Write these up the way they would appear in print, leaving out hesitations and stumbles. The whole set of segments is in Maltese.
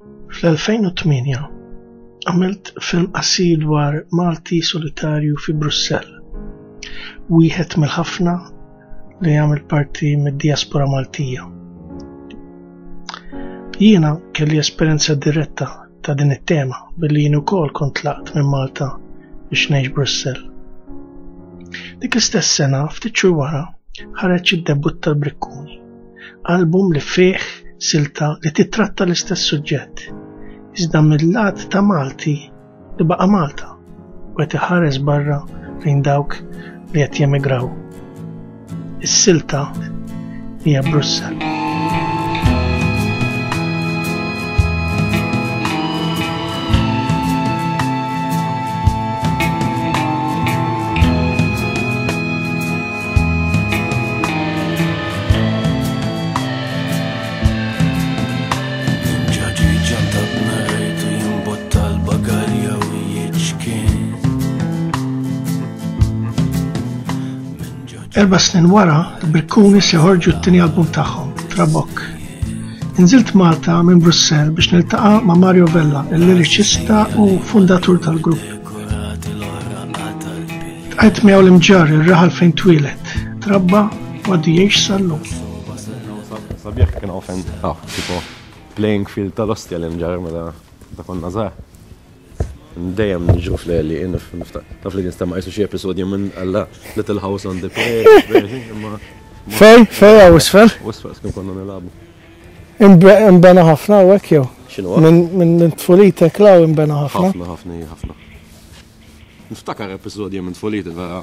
Fl-2008 għamilt film qasir dwar Malti solitarju fi Brussell. Wieħed mill-ħafna li jagħmel parti mid-diaspora Maltija. Jiena kelli esperjenza diretta ta' din it-tema billi jien ukoll kont tlaqt minn Malta biex ngħix Brussell. Dik l-istess sena ftit xhur wara ħareġ id-debutt tal-Brikkuni, album li fih silta li titratta l-istess suġġett, iżda mill-lat ta' Malti li baqa' Malta u qed iħares barra lejn dawk li qed jemigraw. Is-silta hija Brussell. Erba' snin wara, il-Brikkuni se joħorġu t-tieni album tagħhom, Trabok. Inżilt Malta minn Brussell biex niltaqa' ma' Mario Vella, il-liriċista u fundatur tal-grupp. Tqajt miegħu l-imġar ir-raħal fejn twieled, trabba u għaddu jgħix sal-lum. Sabiħ kien often, tipo playing field tal-Ostja l-imġar meta konna żgħar. Dejjem niġru fl-għalli, naf li nistama jissu xie episodju minn għalla Little House on the Prairie, imma... Fej għaw isfer? Isfer, skim konna nilabu. Imbena ħafna u għek jew? Xinu għak? Minn t-tfulitek law imbena ħafna? ħafna. Niftakar episodju minn t-tfulitek, vera.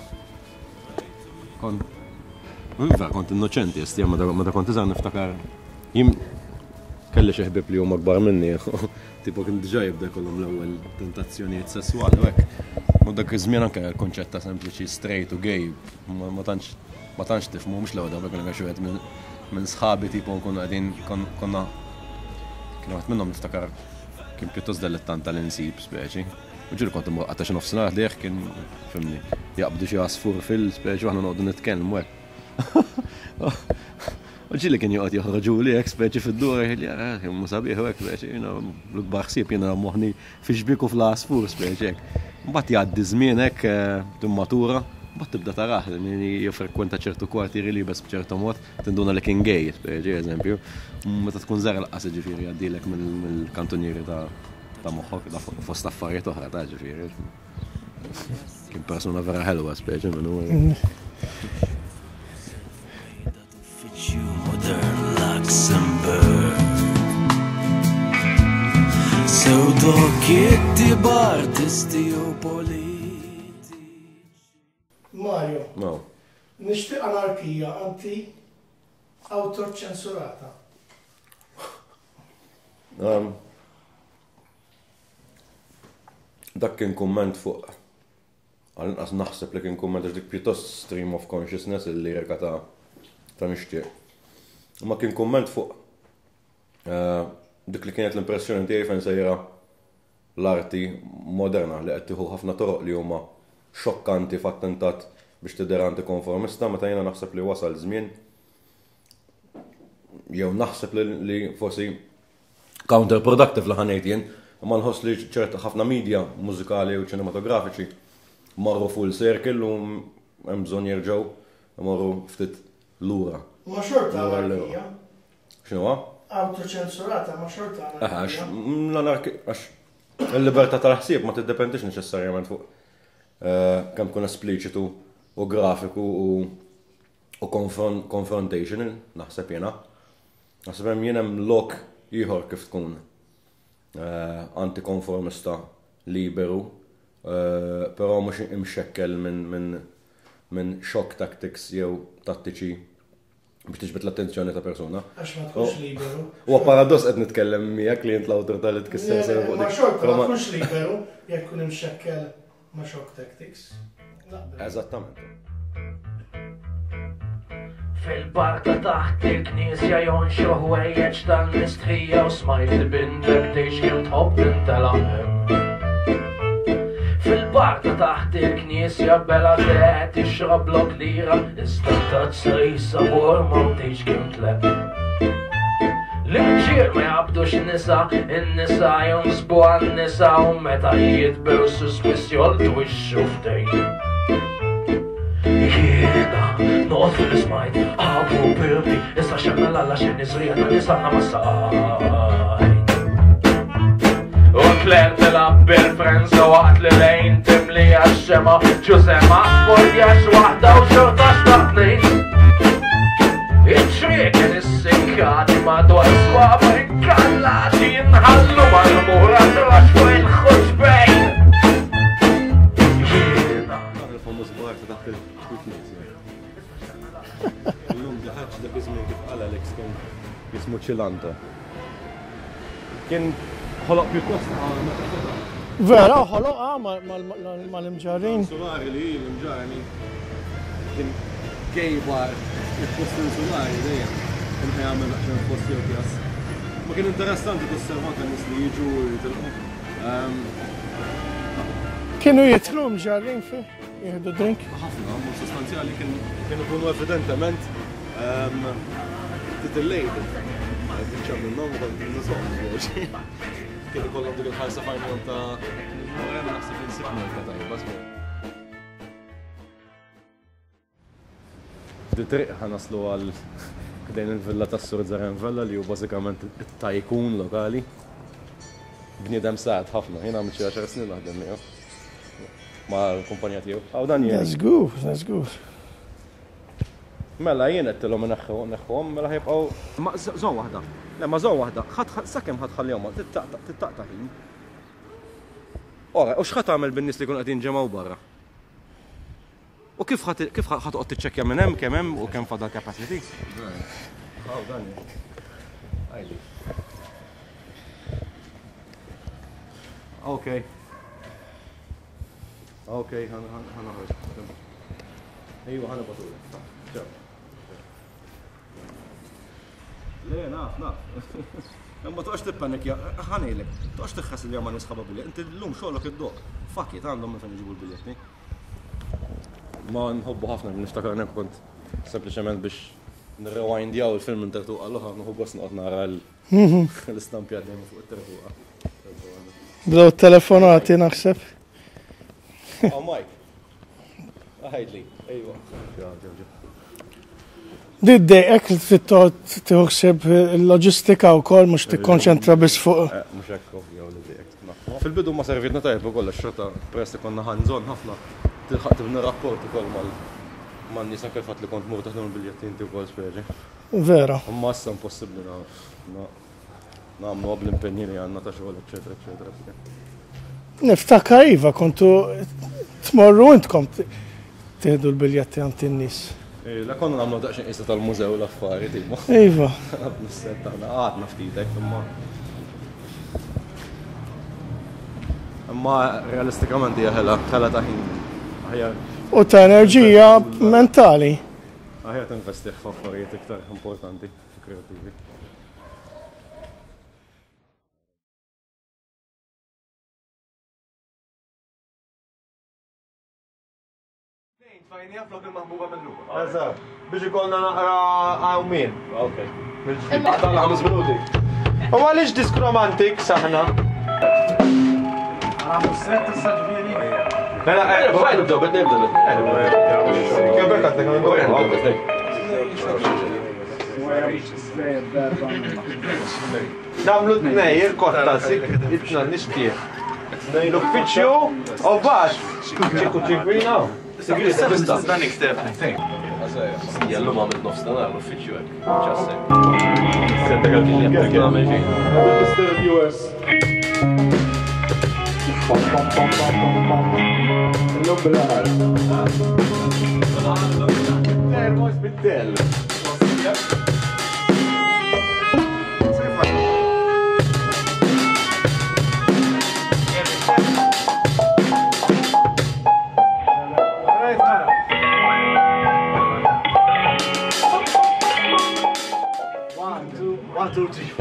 Kont innoċenti, jesti, ma kont iżan niftakar. Jim kelli xeħbib li huma akbar minni. Tipo kien diġà jibda kollhom l-ewwel tentazzjonijiet sesswali u hekk. U dak iż-żmien anke l-konċett ta' sempliċi straight u gay ma tantx tifhmu mhux l-ewwel dak kien xi wieħed minn sħabi tipo nkunu qegħdin konna kien waħed minnhom niftakar kien pjuttost dilettant tal-insib speċi. U ġieli kont imwaqgħod xi nofsinhar ħdejh kien fimni jaqbdu xi għasfur fil-speċi u aħna noqogħdu nitkellmu hekk. U ġili kien joqgħod joħroġuli hekk speċi fid-dur mu sabiħ hekk speċi l-kbar ħsieb jiena moħħni fi xbiku fl-għasfur speċi hekk. Mbagħad jgħaddi żmien hekk timmatura, mbagħad tibda taraħ jiffrekwenta ċertu kwartieri libes b'ċertu mod tinduna li kien gay speċi eżempju. Meta tkun żgħar laqqas ġifieri jgħaddilek mill-kantunieri ta' moħħok fost affarijiet oħra ta' ġifieri. Kien persuna vera ħelwa speċi minnu. Modern Luxembourg Pseudokietti bartisti u politiċi. Mario, no. Nixtieq anarkija anti autoċensurata. Dak kien kumment fuq għal-inqas naħseb li kien kumment għax dik pjuttost stream of consciousness il-lirika ta' nixtieq. Ma kien kumment fuq dik li kienet l-impressjoni tiegħi fejn sejra l-arti moderna li qed tieħu ħafna toroq li huma xokkanti f'attentat biex tidher antikonformista meta jiena naħseb li wasal żmien jew naħseb li forsi counterproductive li ħanejt jien imma nħoss li ċerta ħafna media mużikali u ċinematografiċi marru full circle u hemm bżonn jerġgħu imorru ftit lura. Ma xorta anarkija? X'inhuwa? Autoċensurata ma xorta anarkija. Għax il-libertà tal-ħsieb ma tiddependix neċessarjament fuq kemm tkun espliċitu u grafiku u confrontational, naħseb jiena. Naħseb hemm hemm lok ieħor kif tkun antikonformista liberu, però mhux imxekkel minn shock tactics jew tattiċi biex tiġbed l-attenzjoni ta' persuna. Għax ma tkunx liberu. Huwa paradoss qed nitkellem miegħek li int l-awtorità li tkisser sew fuq dik. Ma xorta ma tkunx liberu jekk tkun imxekkel ma' shock tactics. Eżattament. Fil-barka taħt il-knisja jonxoħ wejjeġ tal-mistrija u smajt li bindek tgħix kien tħobb tintela' Fil-barka taħt il-knisja bela teħet ixrab lok lira Istantat sajsa bor ma tgħix kien tleb L-ġir ma jabdux nisa, in-nisa junsbu għan-nisa u meta jitbew suspissjon twixxu ftejn. Jiena, noqgħod fil-ismajt, ħabu birbi, issa xemna l-alla xi niżriena nisanna ma sajn. U Claire tilab bil-Franza waqt li lejn timli għax-xema ġusema fordjax waħda u xorta xtaqtnejn. Iċ-ċrieken is-sikkati madwar swaba inkallati jinħallu mal-mura trax fuq il-ħuġbejn. Jiena. Il-famuż bar ta' taħt il-kutniz. Illum daħħaġ dak ismi kif qal Alex kien jismu Ċilanta. Kien ħoloq pjuttost Vera, ħoloq mal-imġarrin. Solari li l-imġarni kien gejbar il-post insulari dejjem kien ħajamel għaxan il-post jokjas. Ma kien interessanti t-osservat għan-nis li jiġu jitilqu. Kienu jitlu mġarrin fi? Jihdu drink? ħafna, ma sostanzjali kienu kunu evidentement titillejt. Għadġam minnom għal nisom. Kienu kollom dik il-ħarsa fajmon ta' Morena naħseb il-sibna l-kataj, basmu. Di-triq ħanaslu għal dejn il-villa ta' Sur Zarenvella li hu bażikament it-tajkun lokali. Bniedem saħed ħafna, jien għamil xi 10 snin naħdem miegħu ma' l-kumpanija tiegħu. Aw dan jien. That's good, that's good. Mela jien qedtilhom neħħuhom mela ħibqgħu ma' żon waħda. Le ma' żon waħda, sakemm ħadħallihom tittaqta' ħin. Ora, u x'ħad tagħmel bin-nies li jkunu qed jinġemgħu barra? U kif ħatoqgħod tiċċekkja minn hemm kemm hemm u kemm fadal capacity? Aw dan. Għajli. Okay. Okay, ħanaħorġ. Ejwa ħana batul. Ċaw. Le, naf. Ma toqgħodx tippanikja, ħanejlek. Toqgħodx tiħħas li ma nisħaba biljet. Inti llum xogħolok id-doq. Fuck it, għandhom minn fejn iġibu l-biljetti. Ma nħobbu ħafna niftakar nek kont sempliċement biex nirrewindjaw il-film minn tertuqa l-oħra nħu gost noqgħod nara l-istampjat dejjem fuq it-tertuqa. Bdew telefonati naħseb. Oh Mike. Għajdli, ejwa. Diddejqek li tħosseb il-loġistika wkoll mhux tikkonċentra biss fuq. Mhux hekk jew li dejqek. Fil-bidu ma servitna tajjeb ukoll għax-xorta press li konna hands-on ħafna. Tilħaq tibni rapport ukoll mal-nies anke l-fatt li kont mur taħdem il-biljetti inti wkoll speċi. Vera. Imma issa impossibbli nagħmlu bl-impenni li għandna ta' xogħol, eċetera, eċetera. Niftakar iva kontu tmorru intkom tieħdu l-biljetti għand in-nies. La konna nagħmlu daqsxejn qisha tal-mużew l-affarijiet imma. Iva. Għadna ftitek imma realistikament hija ħela ta' ħin. U ta' enerġija mentali. Aħjar tinvestih f'affarijiet iktar importanti, kreativi. Tfajnija flok il-maħbuba mill-luqa. Eżatt, biex ikollna naqra għawmin. Ok. Għadna 5 minuti. U għalix disk romantik saħna? Għamu s-set s-saġviri. Mela, bħaj nibdaw, bħed nibdaw. Kebek għatek għan nibdaw. Namlu t-nej, il-kotta, itna nishtiq. L-uffiċju, u bax. Ċikwina. Dan ikteb, I think. Jellu ma mit nofs danar l-uffiċju għek. ċassek. Settek għal-kien jgħamil għamil ġej. Mr. US. L-lum bil-għar. Termos bid-del. One, two, three.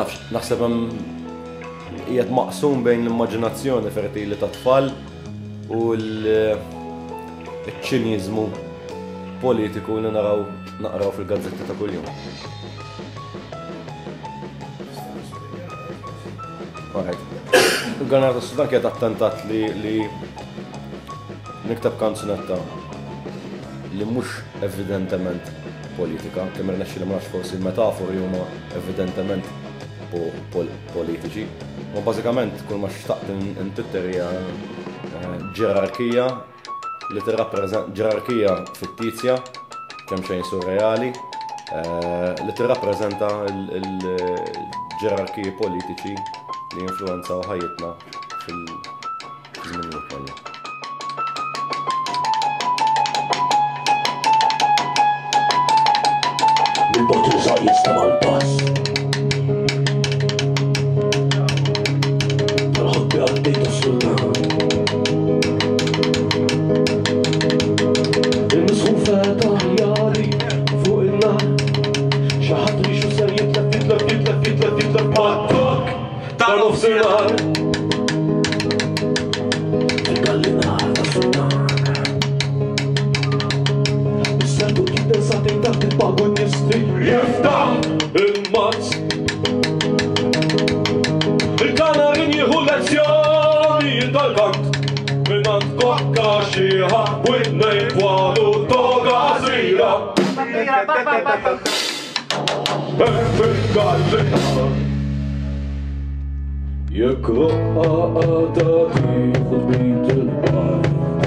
nafx, naħseb hemm qiegħed maqsum bejn l-immaġinazzjoni fertili ta' tfal u l-ċiniżmu politiku li naqraw fil-gazzetti ta' kuljum. Il-Granata Sudan kienet attentat li niktab kanzunetta li mhux evidentement politika, kemm irnexxi li ma nafx forsi l-metafori huma evidentement politiċi. Ma bażikament kull ma xtaqt intitter hija ġerarkija li tirrappreżenta ġerarkija fittizja kemm xejn surreali li tirrappreżenta l-ġerarkiji politiċi li influenzaw ħajjitna fil-żmien kollha. Il-Portużar jistama l-pass. Tal-ħobbi għaddejta s-sultan. Il-misħufa taħjari fuq il-nar. Xaħat rixu ser jitlef pattok tal-ofsinar. Fil-gallina tas-sultan. Is-serdu kidensatejn taħt il-pagonisti jiftaħ il-mazz. Il-kanarin jieħu lezzjoni tal-kant minnant kokka xieħa u id-nejn walu toga zira. Fil-gallina jekk roqqa għada tieħu bit il-bar.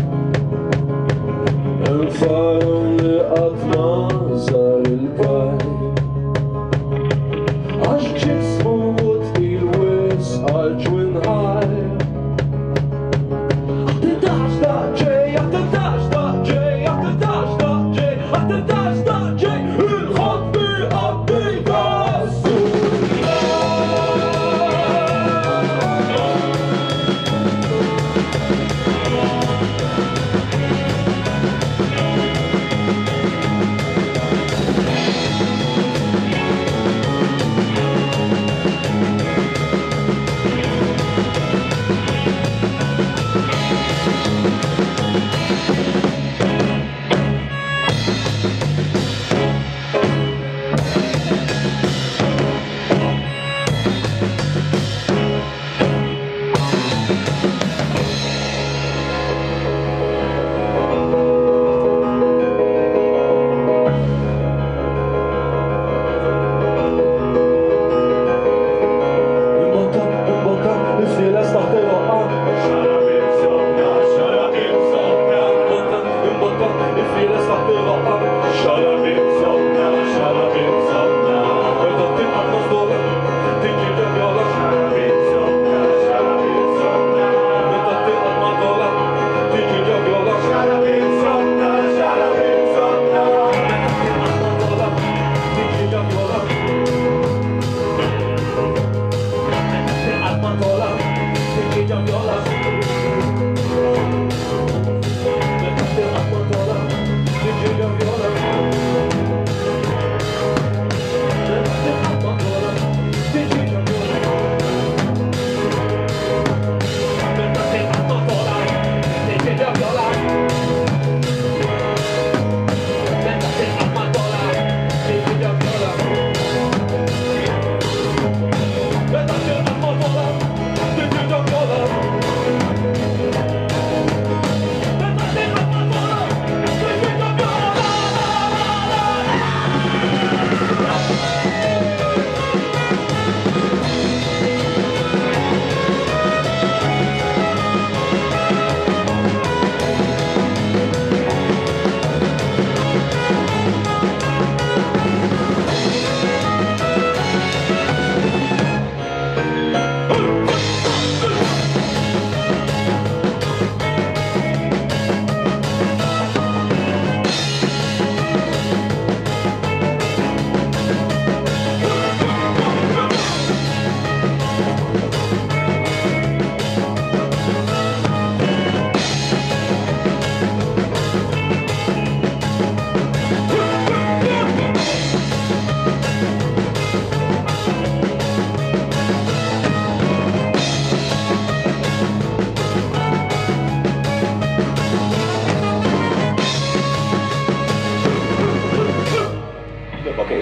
Il-farm li qatt ma żar il-kaj. Għax ġismu u tqil wis għal ġwien ħaj. Attentax daġġej, attentax daġġej, attentax daġġej, attentax daġġej, il-ħodbi għaddejta s-Surjan.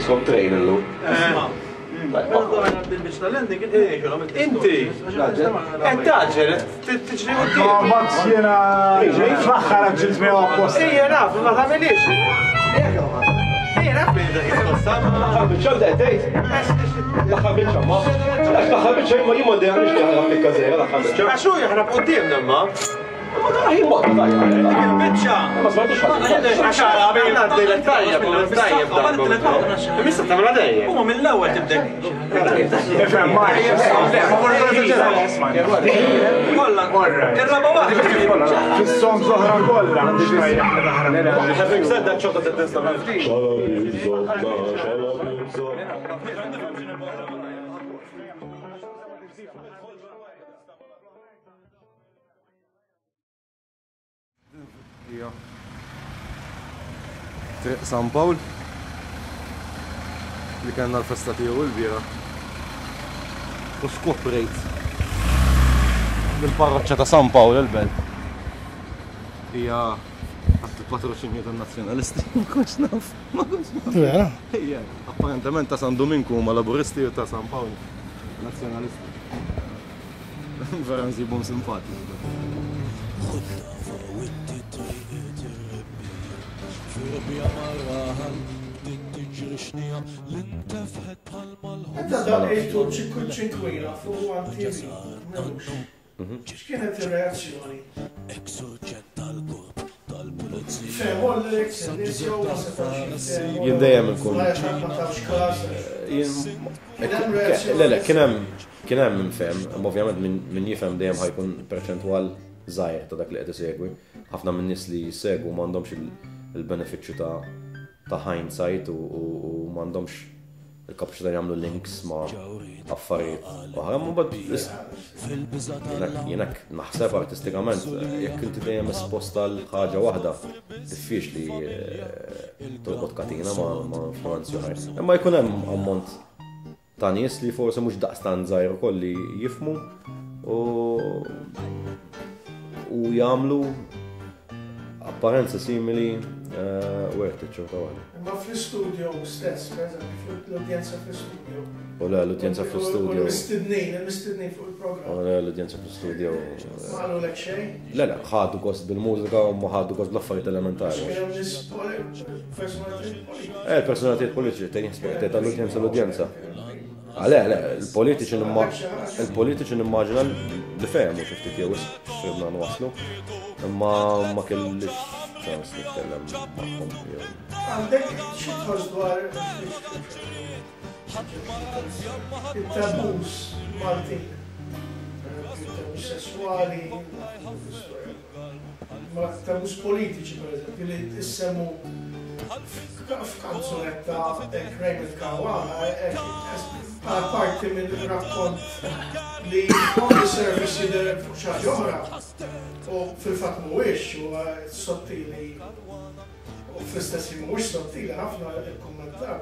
Iskom train illu. Inti, entaġġel, tiġri u t-tiri. Max jena fl-axħar ġilt me għappost. Ija naf, ma tamilix. Ija naf li dak jitkossam. Ħabbiċċa d-dejt. Ħabbiċċa ma. Ħabbiċċa ma jimoddi għamix li ħarab li kazzera, ħabbiċċa. Għaxu jahrab u d-dimna ma. Ma daħi modda tajja. Bicċa. Ma smartux ħabbiċċa. Għaxara, għabina d-dejla tajja, tajja b'dak. Mista tamla dejja. Uma mill-ewwel tibdek. Efem, ma Fis-som zoħra kollha. Having said that, ċotta t-testa Triq San Pawl li kanna l-festa tiegħu l-bira u skoprejt bil-parroċċa ta' San Pawl il-belt hija għat patroċinju tan-nazzjonalisti ma kunx naf. Hija apparentement ta' San Dominku huma laburisti u ta' San Pawl nazzjonalisti. Vera nsibhom simpatiċi. X'kienet ir-reazzjoni? Jien dejjem ikun. Le, kien hemm infehem, ovvjament min jifhem dejjem ħajkun perċentwal żgħir ta' dak li qed isegwi. Ħafna min nies li jsegwu m'għandhomx il-benefiċċju ta' hindsight u m'għandhomx il-kapaċità jagħmlu links ma' affarijiet oħra. Jiena naħseb artistikament jekk inti dejjem espost għal ħaġa waħda diffiċli torqod katina ma' influenzi oħra. Imma jkun hemm ammont ta' nies li forsi mhux daqstant żgħir ukoll li jifhmu u jagħmlu apparenza simili wieħed iċċorta waħda. Ma fl-istudio stess, l-udjenza fl-istudio. U le, l-udjenza fl-istudio. Il-mistednin fuq il-programm. U le, l-udjenza fl-istudio. Ma għalu lek xejn? Le, ħadu gost bil-mużika u ma ħadu gost bl-affarijiet elementari. Il-personalitiet politiċi tejn jispettet għall-udjenza l-udjenza. Le, il-politiċi nimmaġina li fehmu xi ftit jew x'ribna nwaslu, imma ma kellix ċans nitkellem magħhom jew. Għandek xi tħoss dwar it-tabus Maltin, tabus sessuali, tabus politiċi pereżempju li tissemmu f'kanzunetta Raymond Caruana bħala parti minn rakkont li on the surface jidher fuq xi ħaġa oħra u fil-fatt mhuwiex huwa sottili u fl-istess ħin mhuwiex sottili ħafna il-kummentar.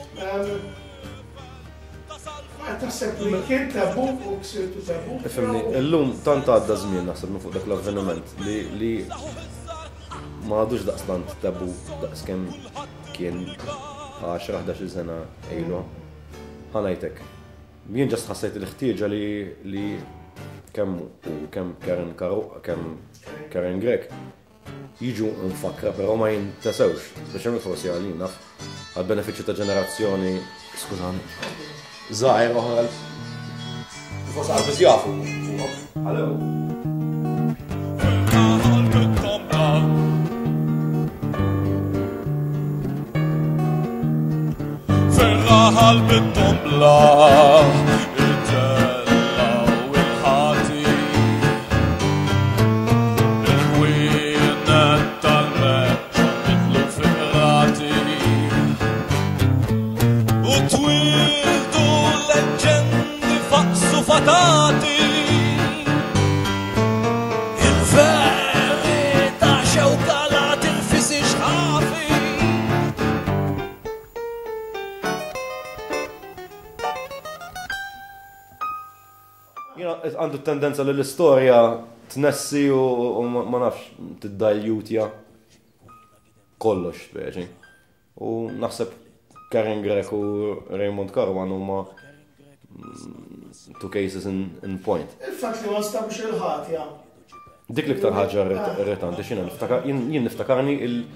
Ma taħseb li kien tabu u ksirtu tabu? Ifhimni, illum tant għadda żmien naħseb minn fuq dak l-avveniment li ma għadux daqstant tabu daqskemm kien 10-11 sena ilu. Ħanajtek. Jien ġast ħassejt il-ħtieġa li kemm Karen Grek jiġu nfakra però ma jintasewx biex hemm forsi għalin naf għall-benefiċċju ta' ġenerazzjoni skużani żgħir oħra forsi għalbiż jafu għalew. Ferraħal bit-tombla il-ġella u il-ħati il-ħwienet tal-meċċa mitlu fikrati u twildu leġendi faqsu fatati il-verita xewkalat il-fisi xħafi. Għandu tendenza li l-istorja tnessi u ma nafx tiddaljutja kollox speċi. U naħseb Karen Grek u Raymond Carwan huma two cases in point. Il-fatt li ma nstabux il-ħatja. Dik l-iktar ħaġa irritanti xina jien niftakarni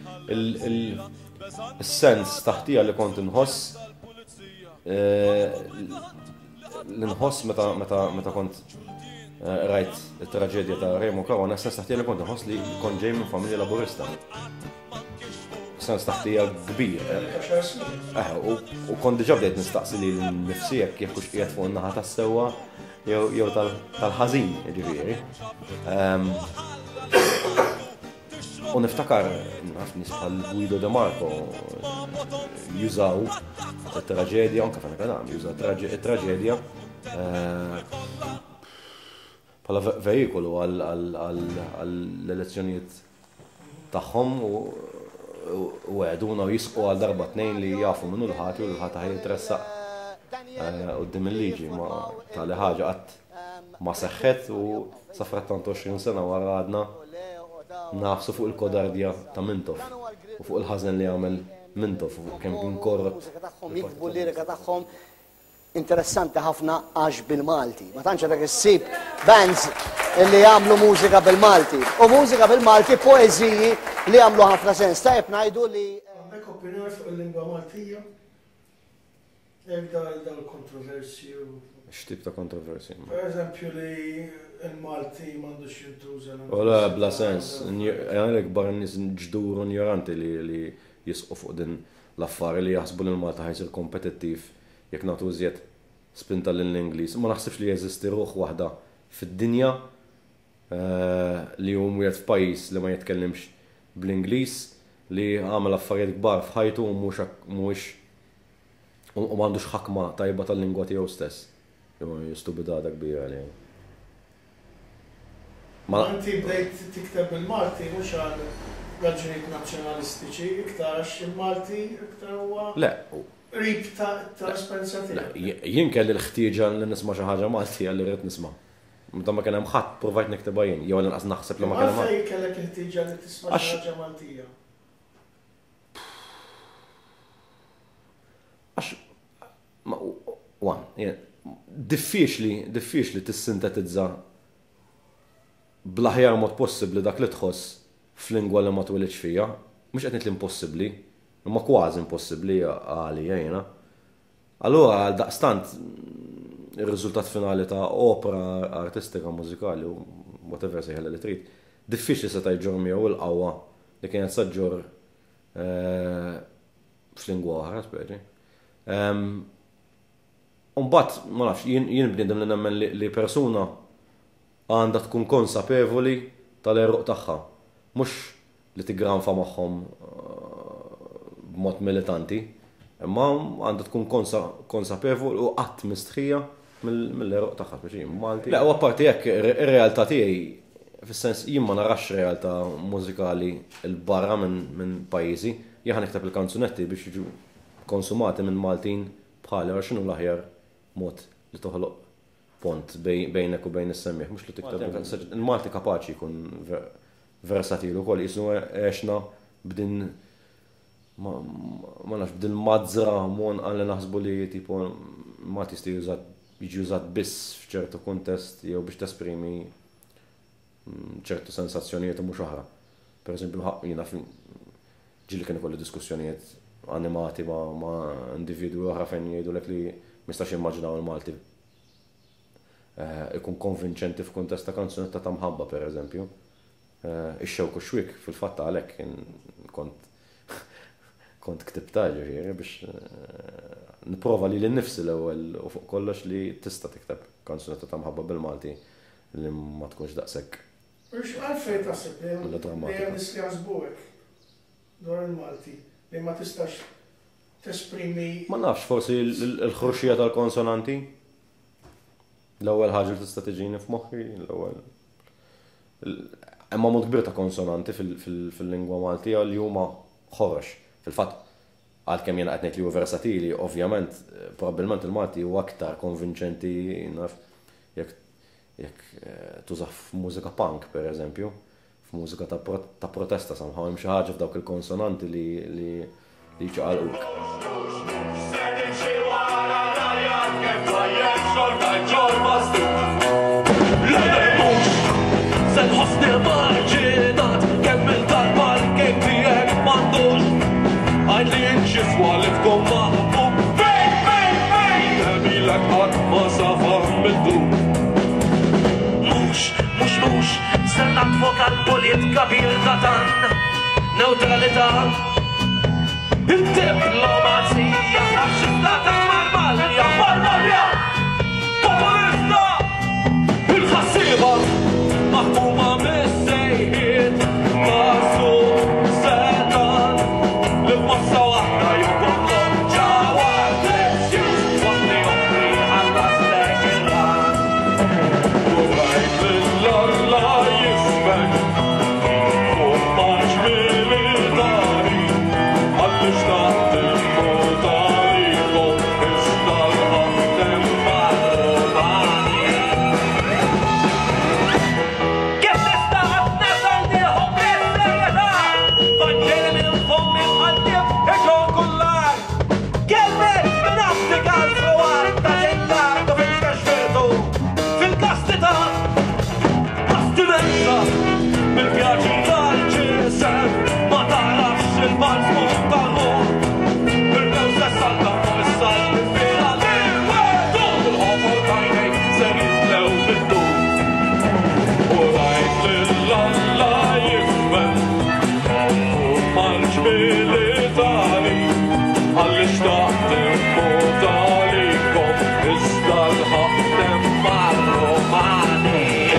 il-sens taħtija li kont inħoss l-inħoss meta kont rajt it-traġedja ta' Raymond Carwan, sens taħtija li kont inħoss li kont ġej minn familja laburista. Sens taħtija kbir. U kont diġà bdejt nistaqsi li l-nifsi jekk kux qiegħed fuq in-naħa tas-sewwa jew tal-ħażin, jiġifieri. U niftakar naf nies bħal Guido De Marco jużaw it-traġedja anke f'Ankalam, jużaw it-traġedja bħala vehikolu għall-elezzjonijiet tagħhom u għeduna u jisqu għal darba tnejn li jafu minnu l-ħati u l-ħati ħaj jitressaq qudiem il-liġi ma tali ħaġa qatt ma seħħet u safrattant 20 sena wara għadna nafsu fuq il-kodardja ta' Mintoff u fuq il-ħażen li għamel Mintoff u kemm kien korrott. Jikbu l-lirika tagħhom interessanti ħafna għax bil-Malti. Ma tantx dak issib bands li jagħmlu mużika bil-Malti. U mużika bil-Malti poeżiji li jagħmlu ħafna sens. Tajjeb ngħidu li Għandek opinjoni fuq il-lingwa Maltija? Jekk dal-kontroversju. X'tip ta' kontroversji? Per eżempju li il-Malti m'għandux jintuża. Ola bla sens, għalek barra nies ġdur ignoranti li jisqu fuq din l-affari li jaħsbu li l-Malta ħajsir kompetittiv jekk nagħtu iżjed spinta lill-Ingliż. Ma naħsibx li jeżisti ruħ waħda fid-dinja li hu wieħed f'pajjiż li ma jitkellimx bl-Ingliż li għamel affarijiet kbar f'ħajtu u mhuwiex u m'għandux ħakma tajba tal-lingwa tiegħu stess. Stupidata kbira li. Inti bdejt tikteb bil-Malti mhux għal raġunijiet nazzjonalistiċi, iktar għax il-Malti iktar huwa. Le. Rib ta' esperjenza tiegħek. Jien kelli l-ħtieġa li nisma' xi ħaġa Malti għalli rrid nisma'. Meta ma kien hemm ħadd provajt niktebha jien, jew inqas naħseb li ma kien hemm. Għalfejn kellek il-ħtieġa li tisma' xi ħaġa Maltija? Diffiċli tissintetizza bl-aħjar mod possibbli dak li tħoss f'lingwa li ma twelidx fija. Mhux qed nitli impossibbli, imma kważi impossibbli għalija jiena. Allura għal daqstant ir-riżultat finali ta' opera artistika mużikali u whatever sejħela li trid, diffiċli se jġor miegħu l-qawwa li kienet saġġor f'lingwa oħra speċi. Mbagħad ma nafx jien bniedem li nemmen li persuna għandha tkun konsapevoli tal-eruq tagħha, mhux li tigranfa magħhom b'mod militanti, imma għandha tkun konsapevoli u qatt mistħija mill-eruq tagħha biex Malti. Le, u apparti hekk ir-realtà tiegħi fis-sens jien ma narax realtà mużikali l-barra minn pajjiżi, jien nikteb il-kanzunetti biex jiġu konsumati minn Maltin bħali għal x'inhu l-aħjar mod li toħloq pont bejnek u bejn is-semmieħ, mhux li tiktab. Il-Malti kapaċi jkun versatili wkoll jisu għexna b'din ma nafx b'din mażra mon għalli naħsbu li tipo Malti jiġi użat biss f'ċertu kuntest jew biex tesprimi ċertu sensazzjonijiet u mhux oħra. Pereżempju jiena ġieli kien ikolli diskussjonijiet animati ma' individwi oħra fejn jgħidulek li mistax immaġinaw il-Malti ikun konvinċenti f'kuntest ta' kanzunetta ta' mħabba pereżempju. Ix-xewk u xwik fil-fatt għalhekk kont ktibta ġifieri biex nipprova li l-nifsi l-ewwel u fuq kollox li tista' tikteb kanzunetta ta' mħabba bil-Malti li ma tkunx daqshekk. Għalfejn taħseb li hemm nies li jaħsbuhekk dwar il-Malti li ma tistax tesprimi. Ma nafx forsi l-ħruxija tal-konsonanti. L-ewwel ħaġa li tista' tiġini f'moħħi, l-ewwel. Hemm ammont kbir ta' konsonanti fil-lingwa Maltija li huma ħorox. Fil-fatt għalkemm jien qed ngħid li hu versatili, ovvjament probabbilment il-Malti huwa aktar konvinċenti naf jekk tuża f'mużika punk pereżempju, f'mużika ta' protesta somehow hemm xi ħaġa f'dawk il-konsonanti li li ċaqalquk. Sen ħosni marġinat kemm il-darba l-kem tiegħek m'għandux għajn li nxiswa li tkun maħbub fejn emilek qatt ma safar mid-dur. Mhux ser nadvoka l-politika bil-katan neutralità il-diplomazija faxxistata marmalja populista il-ħassiba maħkuma mis-sejħiet masu setan li f'mossa waħda jkollhom ġawa lezzjus waħdi oħri ħallastek il-ħan. U rajt lill-Alla jismek fuq marġ militari għalli xtaqt il-mut għalikom iżda l-ħaddem mar-Romani. Għalli xtaqt il-mut għalikom iżda l-ħaddem mar-Romani.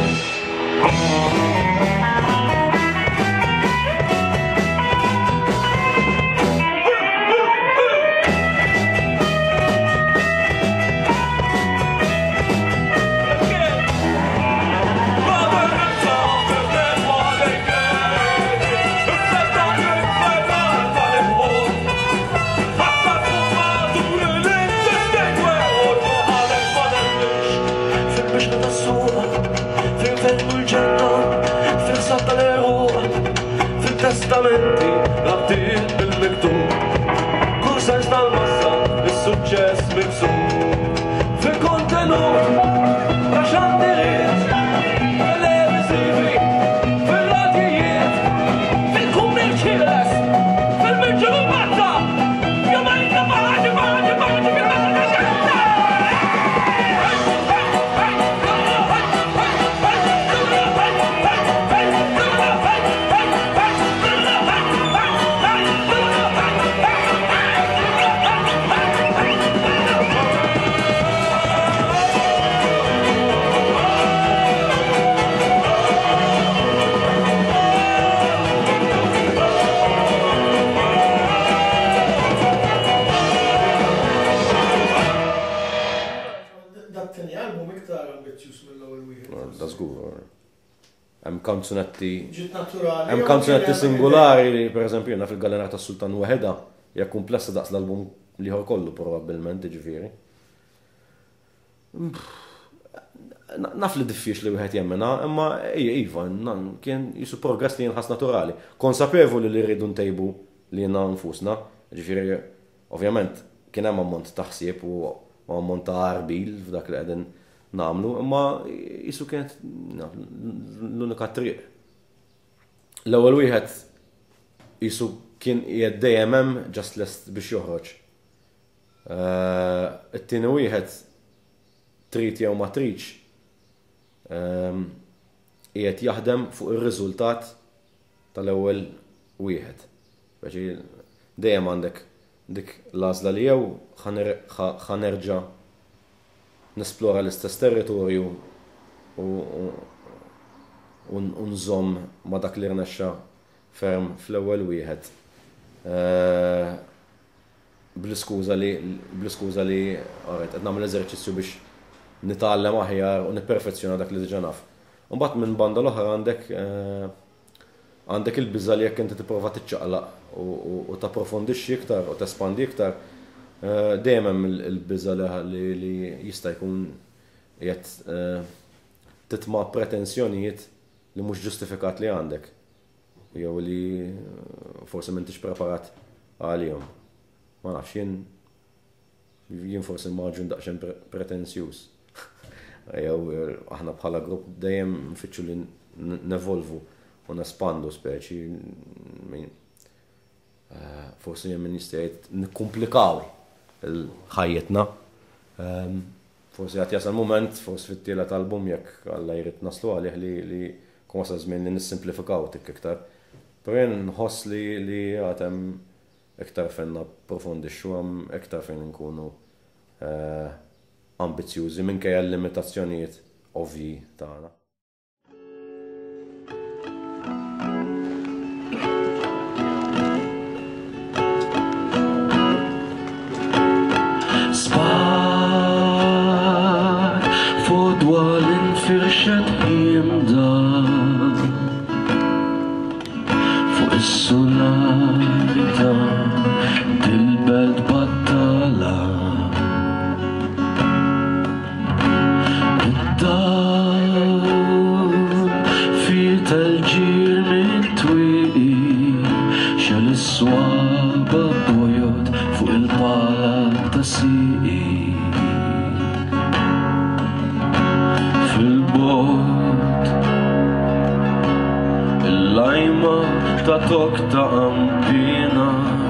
Testamenti rabtiet bil-miktub kull sens tal-massa is-suċċess miksub fil-kontenut raxantiriet televisivi fil-radjijiet fil-kummerċiles fil-miġġurbata jomajka maħġi Hemm kanzunetti singolari li pereżempju jiena fil-Galleria tas-Sultan waħedha hija komplessa daqs l-album liħor kollu probabbilment jiġifieri. Naf li diffiċli wieħed jemmenha, imma iva kien jisu progress li jinħass naturali. Konsapevoli li rridu ntejbu li jiena nfusna, jiġifieri ovvjament kien hemm ammont ta' ħsieb u ammont ta' arbil f'dak li qegħdin nagħmlu, imma jisu kienet l-unika triq. L-ewwel wieħed jisu kien qiegħed dejjem hemm ġast lest biex joħroġ. It-tieni wieħed trid jew ma tridx qiegħed jaħdem fuq ir-riżultat tal-ewwel wieħed. Dejjem għandek dik l-għażla li jew ħanerġa' nesplora l-istess territorju u nżomm ma dak li rnexxa ferm fl-ewwel wieħed. Bl-iskuża li qed nagħmel eżerċizzju biex nitgħallem aħjar u nipperfezzjona dak li diġà naf. Imbagħad minn banda l-oħra għandek il-biża li jekk inti tipprova tiċċaqlaq u tapprofondixxi iktar u tespandi iktar, dejjem hemm il-biża li jista' jkun qiegħed titma' pretenzjonijiet li mhux ġustifikat li għandek jew li forsi m'intix preparat għalihom. ma nafx jien forsi marġun daqsxejn pretenzjuż. Jew aħna bħala grupp dejjem nfittxu li nevolvu u nespandu speċi forsi hemm min jista' jgħid nikkumplikaw il-ħajjetna. Forsi qed jasal mument forsi fit-tielet album jekk Alla jrid naslu għalih li kun wasal żmien li nissimplifikaw tik iktar. Però jien nħoss li għad hemm iktar fejn napprofondixxu hemm iktar fejn inkunu ambizzjużi minkejja l-limitazzjonijiet ovvji tagħna. Firxet jimdan fuq is-sulajta dil-belt battala id-dar fi tal-ġir mit-twiqi xal is-swaba bojot fuq il-pala ta' siqi fil-bot il-lajma ta' tok ta' ampina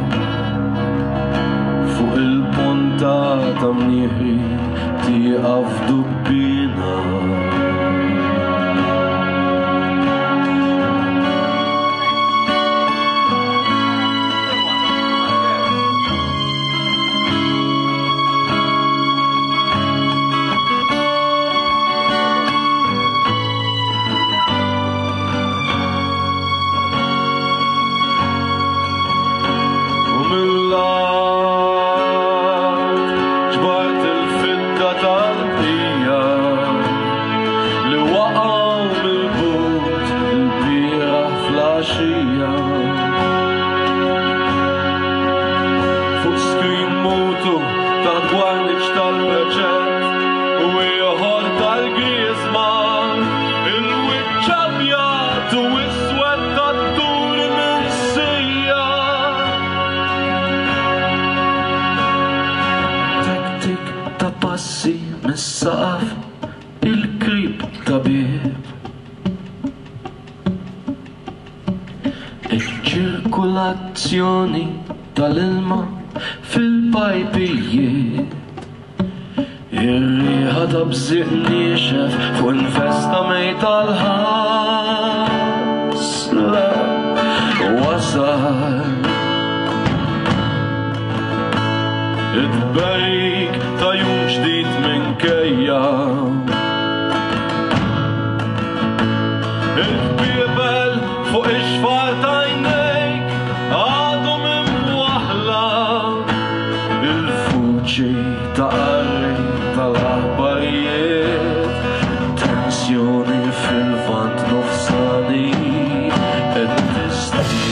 fuq il-ponta ta' mnieħi tieqaf dubbina mis-saqaf il-krib tabib iċ-ċirkulazzjoni tal-ilma fil-pajpijiet ir-riħa ta' bżiq niexef fuq infesta mejta l-ħasla wasal id-berik ta' jum ġdid minkejja il-biebel fuq ix-xfar ta' jnejk għadhom imwaħla il-fuċi ta' qarri tal-aħbarijiet tensjoni fil-vant nofsani id-disti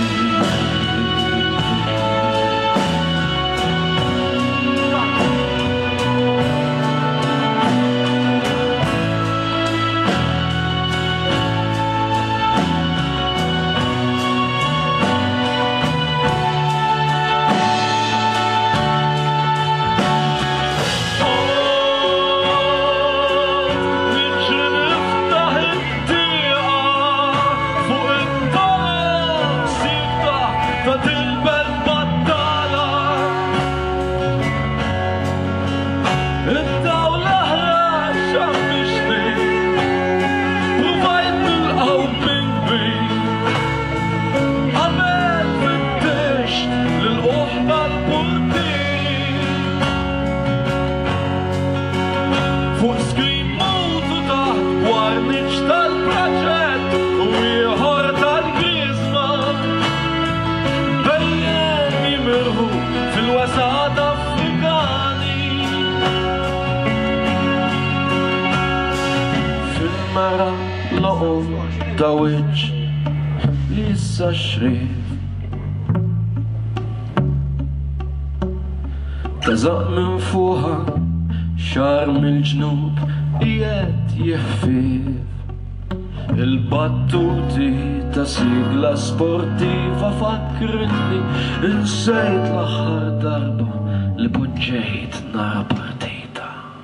Dawiċ li issa xrif Tazaq minn fuħa xar mill-ġnub jiet jihfif Il-battuti ta' sigla sportiva fakritni insejt l-aħħar darba li poġġejt nara partita.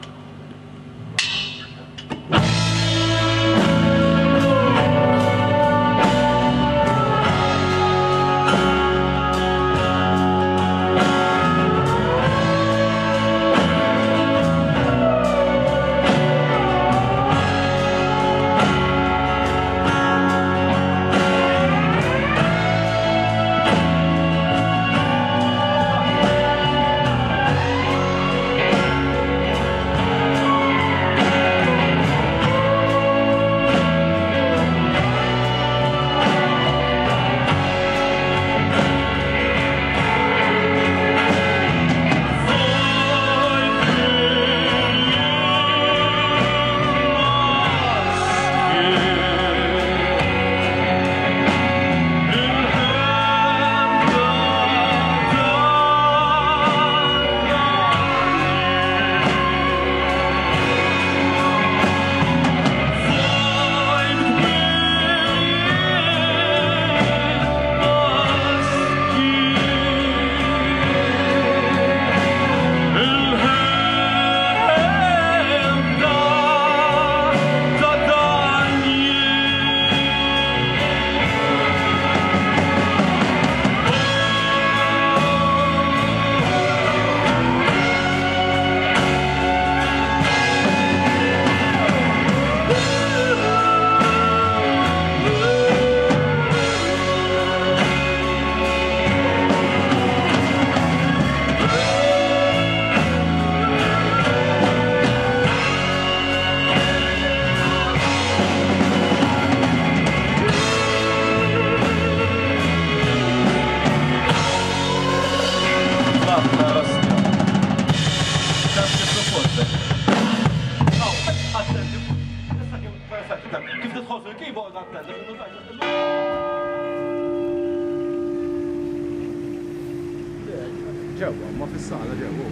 ġewwa, ma fis-sala ġewwa.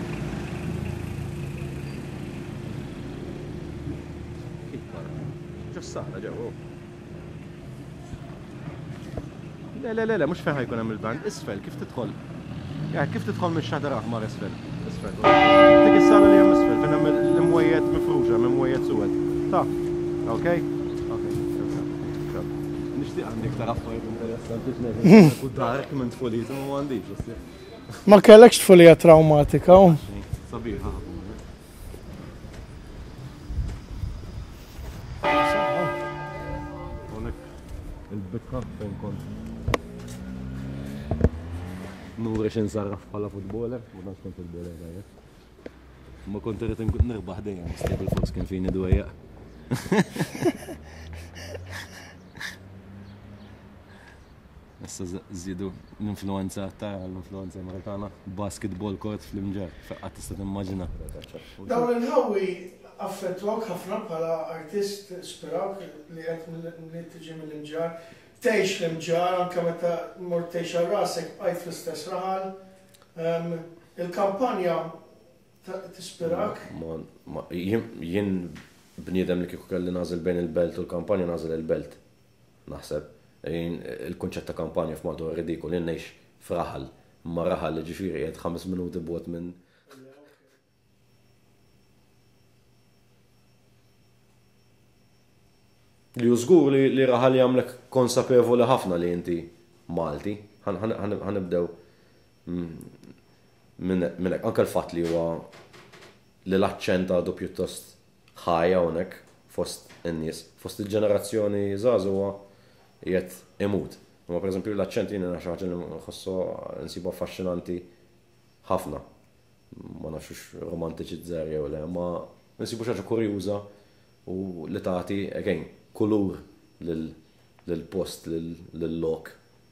Kif barra? Ġas-sala ġewwa. Le, mhux fejn ħajkun hemm il-band, isfel, kif tidħol? Kif tidħol mix-xadar aħmar isfel? Isfel. Dik is-sala li hemm isfel, fejn hemm l-imwejjed mifruxa, mimwejjed suwed. Taf, okej? Nixtieq għandek taraf interessanti u dark minn tfulita ma għandix. Ma kellekx tfulija traumatika. Sabiħa. Il-bikka fejn kont. Nuri xin sarraf bħala futboler, ma nafx kont futboler għajja. Ma kont irrid nkun nirbaħ dejjem, stable force kien fini dwejja. Issa żidu l-influenza l-influenza Amerikana, basketball court fl-imġar, faqqa tista' timmaġina. Dawn il-ħawi affettwak ħafna bħala artist ispirawk li qed tiġi mill-imġar. Tgħix l-imġar anke meta mort tgħix għal rasek bqajt fl-istess raħal. Il-kampanja tispirak? Jien bniedem li kieku kelli nażel bejn il-belt u l-kampanja nażel il-belt. Naħseb. Il-konċett ta' kampanja f'Malta ridikol, jien ngħix f'raħal, ma raħal li ġifieri qiegħed 5 minuti bogħod minn. Li żgur li raħal jagħmlek konsapevoli ħafna li inti Malti. Ħanibdew minn hekk anke l-fatt li huwa li l-aċċent għadu pjuttost ħaj hawnhekk fost in-nies, fost il-ġenerazzjoni żgħażagħ huwa jiet imut. Ma per eżempju l-aċċent jien xi ħaġa li nħossu nsibu affaxxinanti ħafna. Ma nafx romantiċi żgħar jew le, ma nsibu xi ħaġa kurjuża u li tagħti again kulur lill-post lill-lok.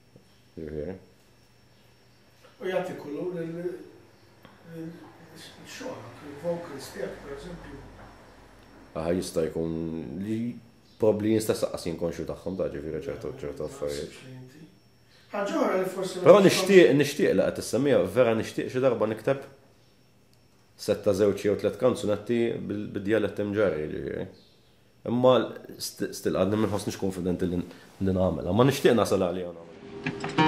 U jagħti kulur lill-xogħol, il-vocals tiegħek pereżempju. Jista' jkun li probabli jinstess qaqqas jinkonxu tagħhom ta' ġifieri ċertu affarijiet. Ħaġa li forsi. Però nixtieq li qed tissemmija, vera nixtieq xi darba nikteb setta żewġ jew 3 kanzunetti bid-dialett imġarri ġifieri. Imma still għadni minn ħosnix konfidenti li nagħmel. Ma nixtieq nasal għalija nagħmel.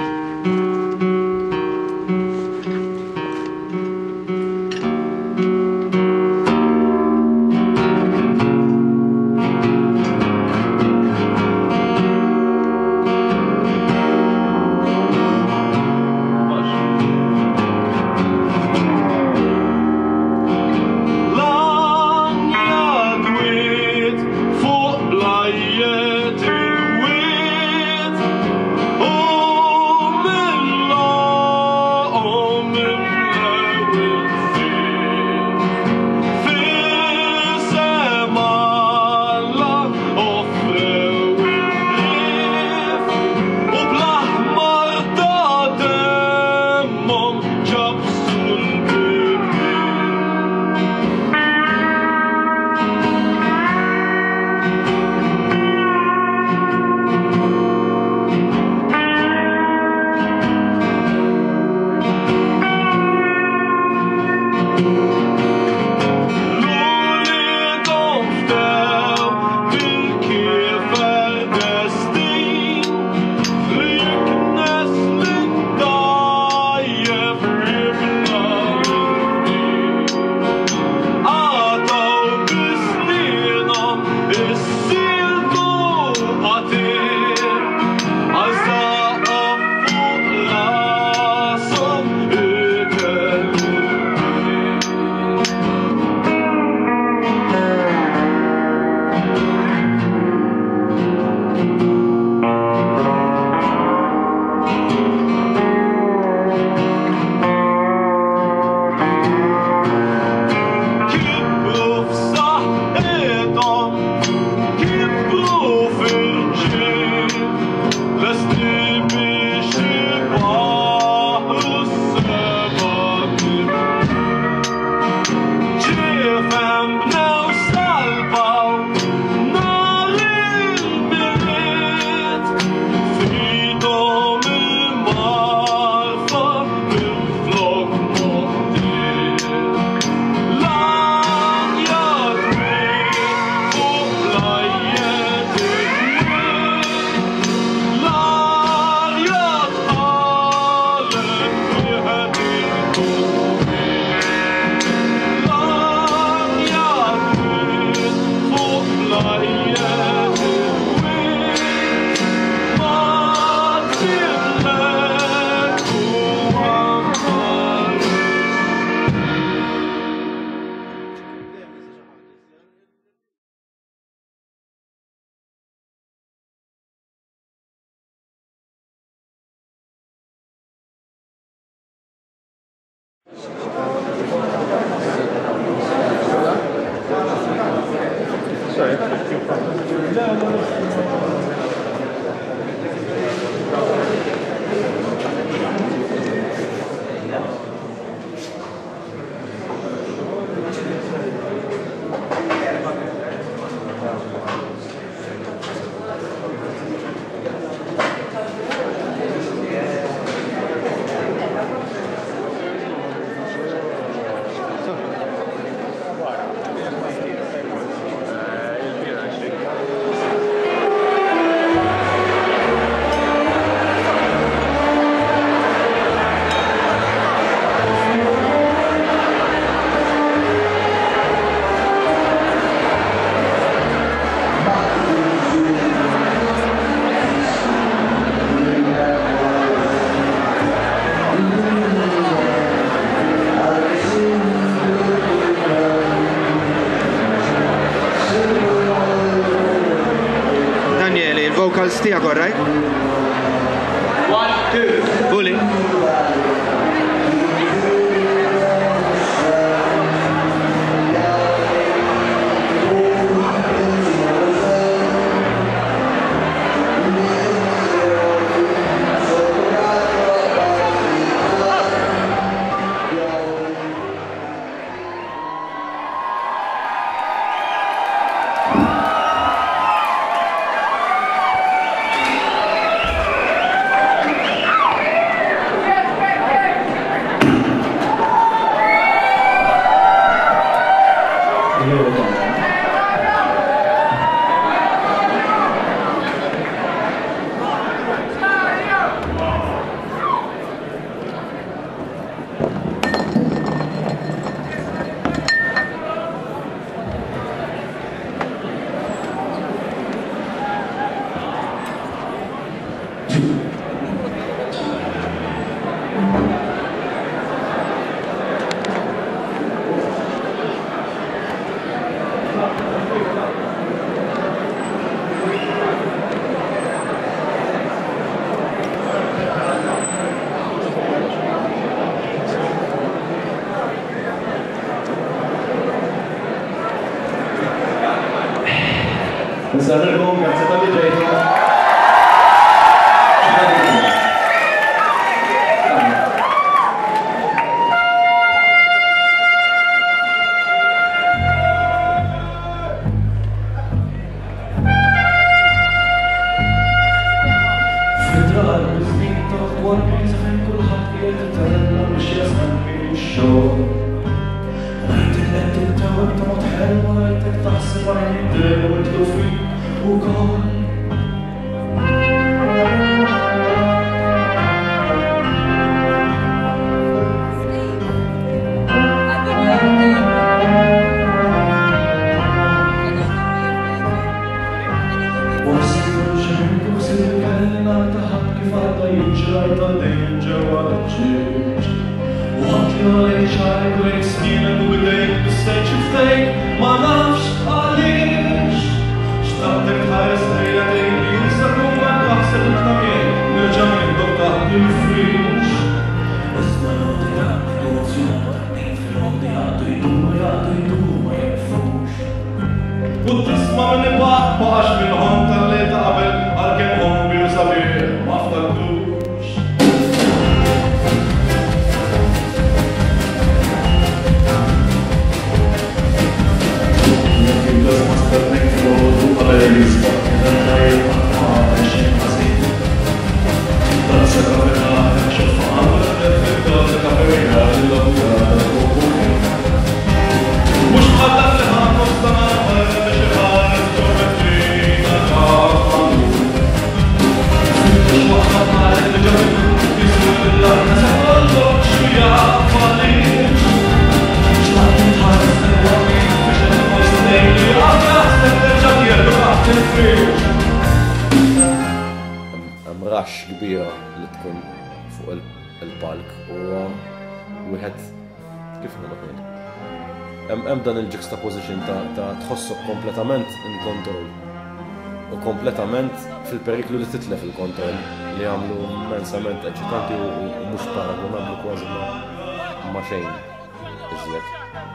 vocals tijak, all right? 1, 2. Fully. Nżarrilkom, grazzi tal-li ġejtu. Rax kbira li tkun fuq il-palk u wieħed kif nagħmel. Hemm dan il-juxtaposition ta' tħossok kompletament in control u kompletament fil-periklu li titlef il-kontroll li għamlu immensament eċitanti u mhux paragonabbli kważi ma' xejn iżjed.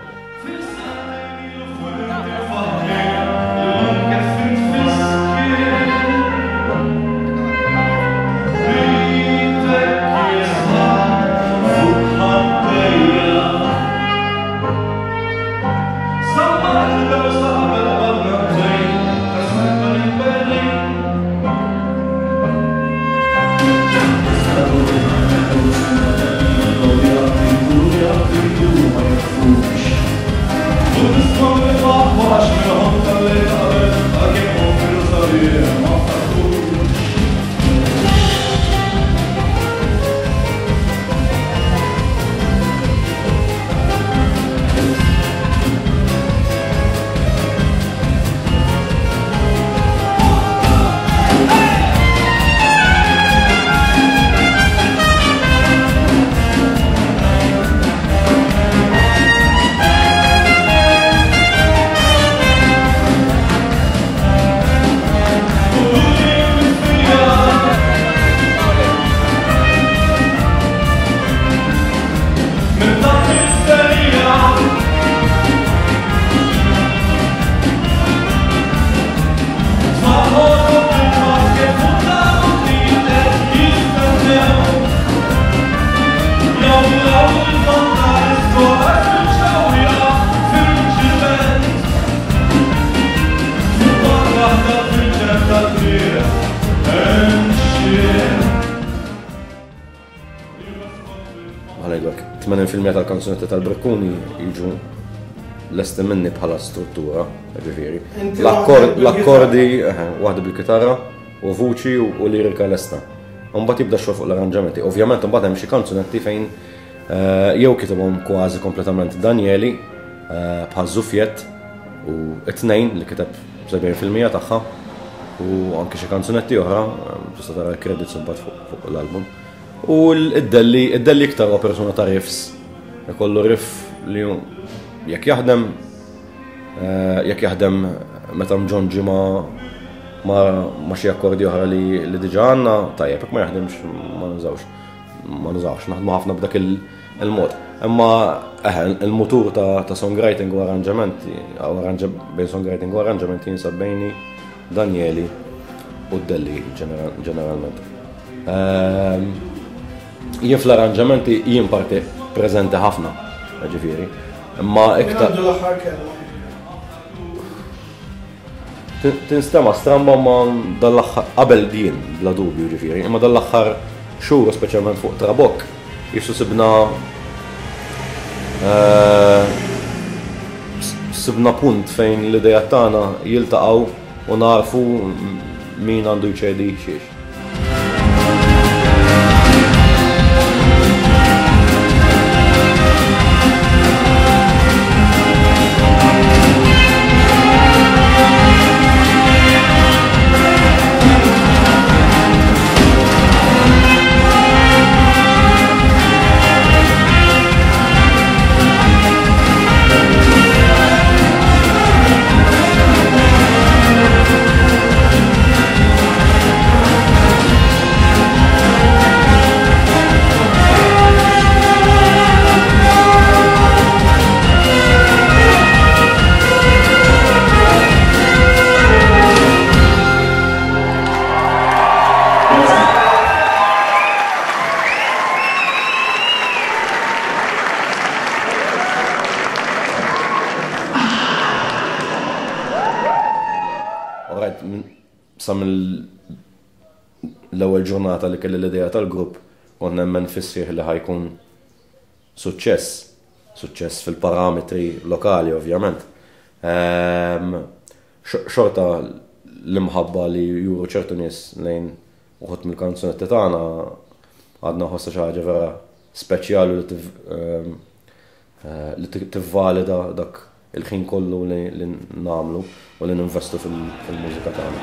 Tal-kanzunetti tal-Brekkuni jiġu lesti minni bħala struttura, ġifieri. L-akkordi waħda bil-kitarra u vuċi u lirika lesta. Mbagħad jibda xogħol fuq l-arranġamenti. Ovvjament mbagħad hemm xi kanzunetti fejn jew kitibhom kważi kompletament Danieli bħal Zufjet u t-tnejn li kiteb 70% tagħha u anke xi kanzunetti oħra tista' tara l-credits mbagħad fuq l-album. U id-delli iktar huwa persuna ta' riffs. Ikollu riff li jekk jaħdem meta mġonġi ma xi akkordi oħra li diġà għandna, tajjeb jekk ma jaħdemx ma nużawx, naħdmu ħafna b'dak il-mod. Imma il-mutur ta' songwriting u arranġamenti, bejn songwriting u arranġamenti jinsab bejni Danieli u Delli ġeneralment. Jien fl-arranġamenti jien parti preżenti ħafna, ġifieri. Imma iktar. Tinstema stramba ma dal-aħħar qabel din bla dubju ġifieri, imma dal-aħħar xhur speċjalment fuq Trabok jissu sibna punt fejn l-idejat tagħna jiltaqgħu u narfu min għandu jċedi xiex. Sa l-ewwel ġurnata li kelli l-idea tal-grupp kont nemmen fissieħ li ħajkun suċċess fil-parametri lokali ovvjament. Xorta l-imħabba li juru ċertu nies lejn uħud mill-kanzunetti tagħna għadna ħossa xi ħaġa vera speċjali li tivvalida dak il-ħin kollu li nagħmlu u li ninvestu fil-mużika tagħna.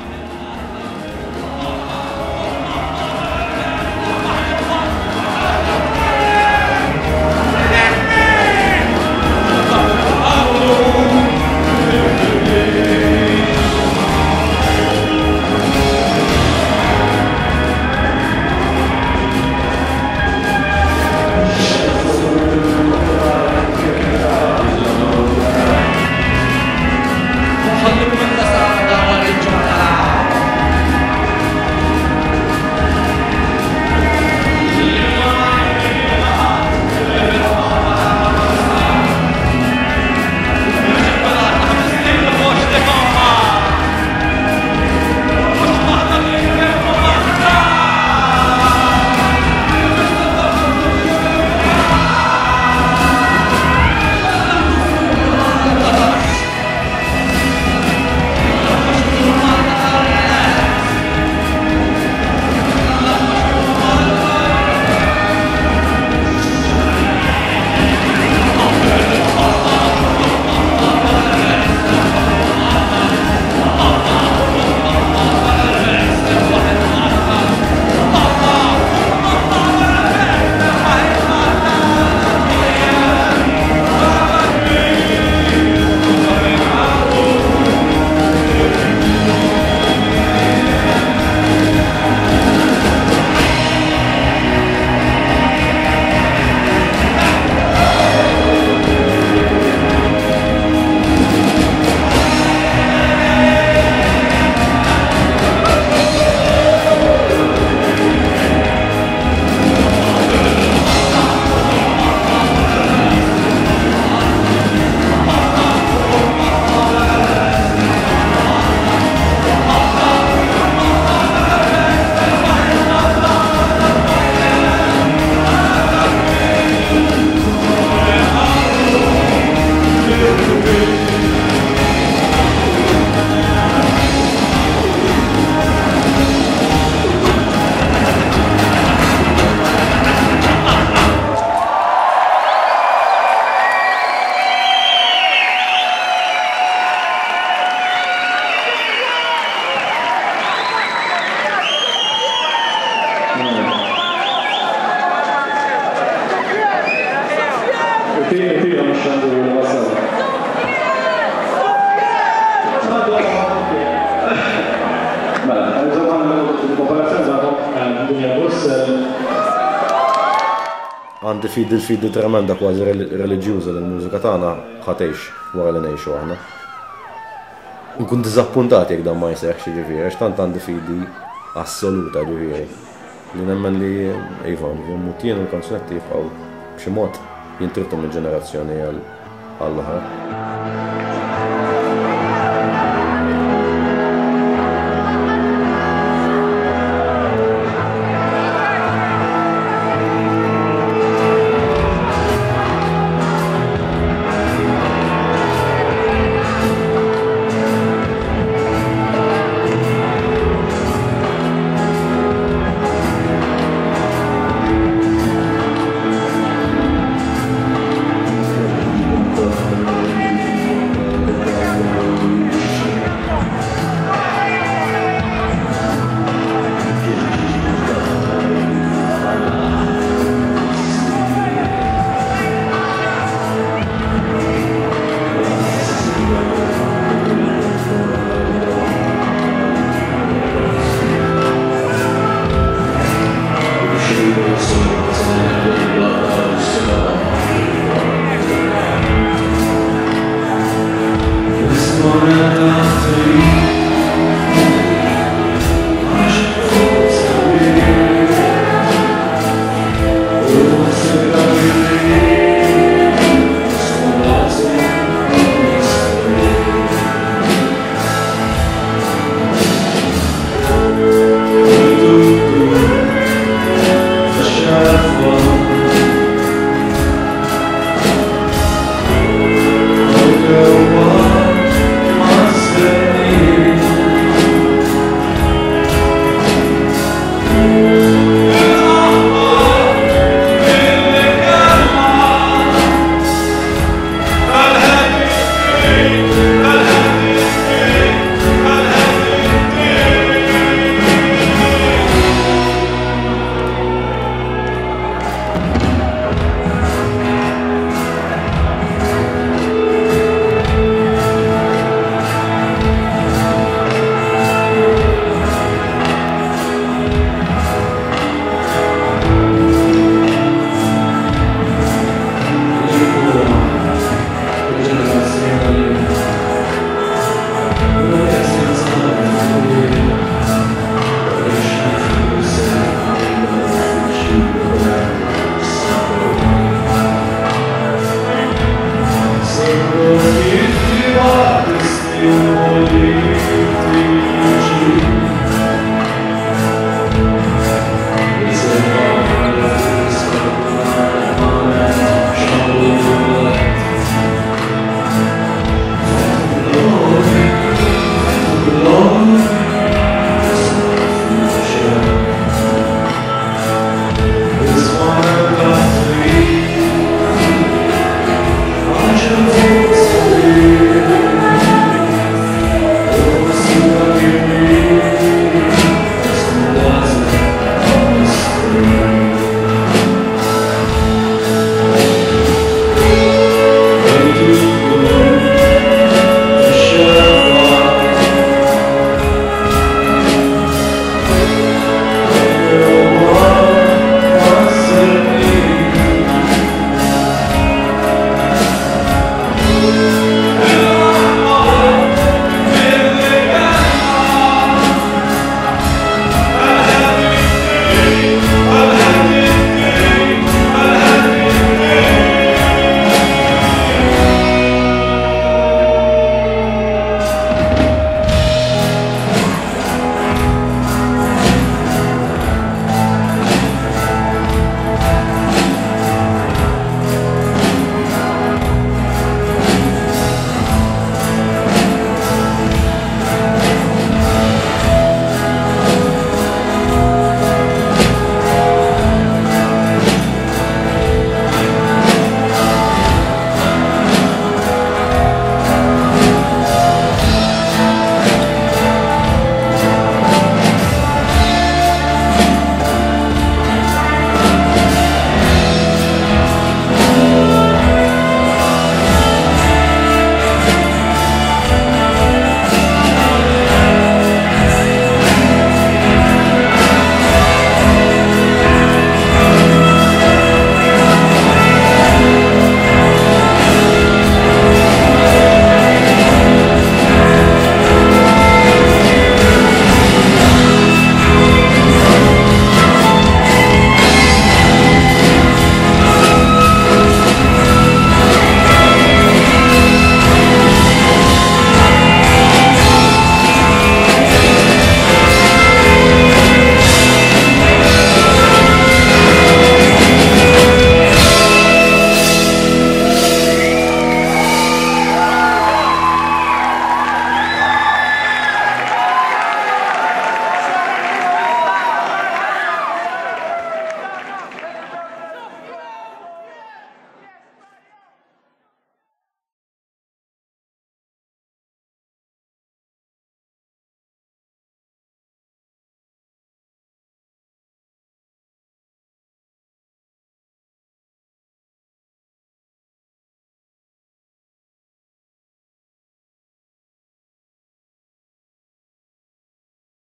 Għandi fidi tremenda kważi reliġjuża l-mużika tagħna ħatejx wara li ngħixu aħna. nkun diżappuntat jekk dan ma jseħħx ġifieri, għax tant għandi fidi assoluta ġifieri. Li nemmen li iva, mutien u l-kanzunetti jibqgħu b'xi mod jintrittu minn ġenerazzjoni għall-oħra.